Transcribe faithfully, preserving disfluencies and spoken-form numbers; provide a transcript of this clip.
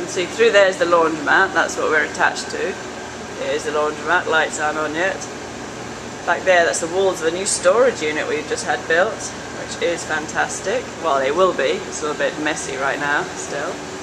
can see through there is the laundromat. That's what we're attached to. Here's the laundromat. Lights aren't on yet. Back there, that's the walls of a new storage unit we've just had built, which is fantastic. Well, they will be. It's a little bit messy right now still.